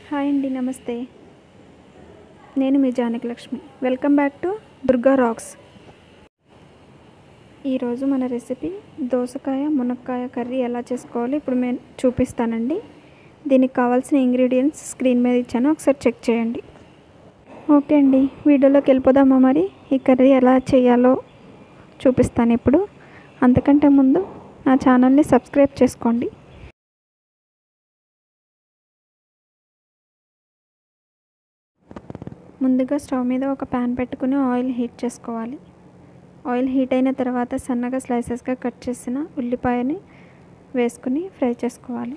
Hi అండి, నమస్తే. నేను మీ Janaki Lakshmi. Welcome back to Durga Rocks. ఈరోజు మన రెసిపీ దోసకాయ మునక్కాయ కర్రీ ఎలా చేసుకోవాలో ఇప్పుడు నేను చూపిస్తానండి. దీనికి కావాల్సిన ఇంగ్రీడియంట్స్ స్క్రీన్ మీద ఇచ్చాను, ఒకసారి చెక్ చేయండి. ఓకే అండి, వీడియోలోకి వెళ్ళిపోదామా? మరి ఈ కర్రీ ఎలా చేయాలో చూపిస్తాను ఇప్పుడు. అంతకంటే ముందు నా ఛానల్ని సబ్స్క్రైబ్ చేసుకోండి. ముందుగా స్టవ్ మీద ఒక ప్యాన్ పెట్టుకుని ఆయిల్ హీట్ చేసుకోవాలి. ఆయిల్ హీట్ అయిన తర్వాత సన్నగా స్లైసెస్గా కట్ చేసిన ఉల్లిపాయని వేసుకుని ఫ్రై చేసుకోవాలి.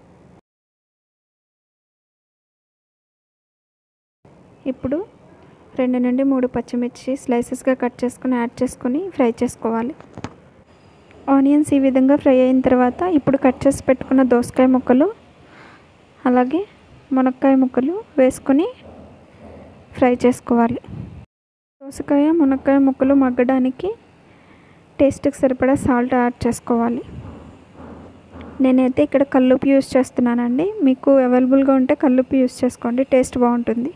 ఇప్పుడు 2 నుండి 3 పచ్చిమిర్చి స్లైసెస్గా కట్ చేసుకుని యాడ్ చేసుకుని ఫ్రై చేసుకోవాలి. ఆనియన్స్ ఈ విధంగా ఫ్రై అయిన తర్వాత ఇప్పుడు కట్ చేసి పెట్టుకున్న దోసకాయ ముక్కలు అలాగే మునక్కాయ ముక్కలు వేసుకొని ఫ్రై చేసుకోవాలి. దోసకాయ మునక్కాయ ముక్కలు మగ్గడానికి టేస్ట్కి సరిపడా సాల్ట్ యాడ్ చేసుకోవాలి. నేనైతే ఇక్కడ కల్లుప్పు యూస్ చేస్తున్నానండి. మీకు అవైలబుల్గా ఉంటే కల్లుప్పు యూస్ చేసుకోండి, టేస్ట్ బాగుంటుంది.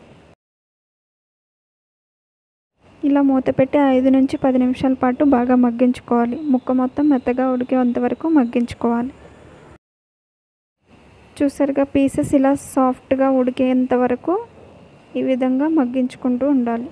ఇలా మూత పెట్టి 5 నుంచి 10 నిమిషాల పాటు బాగా మగ్గించుకోవాలి. ముక్క మొత్తం మెత్తగా ఉడికేంత వరకు మగ్గించుకోవాలి. చూసారుగా, పీసెస్ ఇలా సాఫ్ట్గా ఉడికేంత వరకు ఈ విధంగా మగ్గించుకుంటూ ఉండాలి.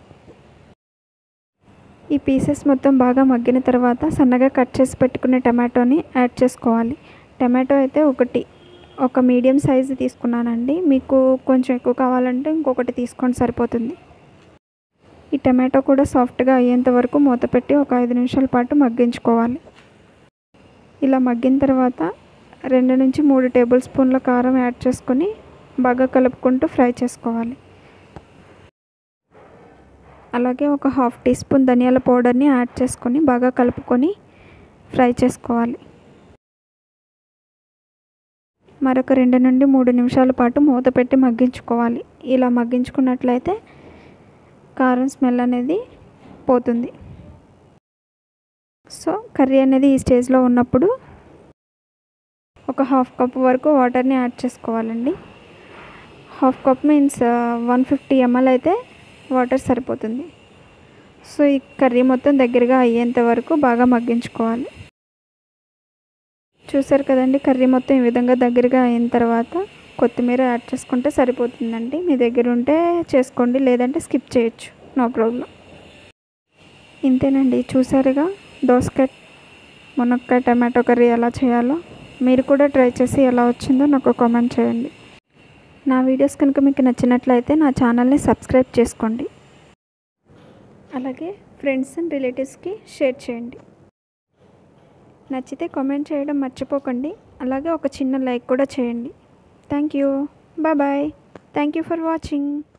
ఈ పీసెస్ మొత్తం బాగా మగ్గిన తర్వాత సన్నగా కట్ చేసి పెట్టుకునే టమాటోని యాడ్ చేసుకోవాలి. టమాటో అయితే ఒక మీడియం సైజు తీసుకున్నానండి. మీకు కొంచెం ఎక్కువ కావాలంటే ఇంకొకటి తీసుకోండి, సరిపోతుంది. ఈ టమాటో కూడా సాఫ్ట్గా అయ్యేంత వరకు మూత పెట్టి ఒక 5 నిమిషాల పాటు మగ్గించుకోవాలి. ఇలా మగ్గిన తర్వాత 2 నుంచి 3 టేబుల్ స్పూన్ల కారం యాడ్ చేసుకొని బాగా కలుపుకుంటూ ఫ్రై చేసుకోవాలి. అలాగే ఒక 1/2 టీ స్పూన్ ధనియాల పౌడర్ని యాడ్ చేసుకొని బాగా కలుపుకొని ఫ్రై చేసుకోవాలి. మరొక 2 నుండి 3 నిమిషాల పాటు మూత పెట్టి మగ్గించుకోవాలి. ఇలా మగ్గించుకున్నట్లయితే కారం స్మెల్ అనేది పోతుంది. సో కర్రీ అనేది ఈ స్టేజ్లో ఉన్నప్పుడు ఒక 1/2 కప్ వరకు వాటర్ని యాడ్ చేసుకోవాలండి. 1/2 కప్ మీన్స్ 150 ml అయితే వాటర్ సరిపోతుంది. సో ఈ కర్రీ మొత్తం దగ్గరగా అయ్యేంత వరకు బాగా మగ్గించుకోవాలి. చూసారు కదండి, కర్రీ మొత్తం ఈ విధంగా దగ్గరగా అయిన తర్వాత కొత్తిమీర యాడ్ చేసుకుంటే సరిపోతుందండి. మీ దగ్గర ఉంటే చేసుకోండి, లేదంటే స్కిప్ చేయొచ్చు, నో ప్రాబ్లం. ఇంతేనండి, చూసారుగా దోసకాయ మునక్కాయ టమాటో కర్రీ ఎలా చేయాలో. మీరు కూడా ట్రై చేసి ఎలా వచ్చిందో నాకు కామెంట్ చేయండి. నా వీడియోస్ కనుక మీకు నచ్చినట్లయితే నా ఛానల్ని సబ్స్క్రైబ్ చేసుకోండి. అలాగే ఫ్రెండ్స్ అండ్ రిలేటివ్స్కి షేర్ చేయండి. నచ్చితే కామెంట్ చేయడం మర్చిపోకండి. అలాగే ఒక చిన్న లైక్ కూడా చేయండి. Thank you. Bye. Thank you for watching.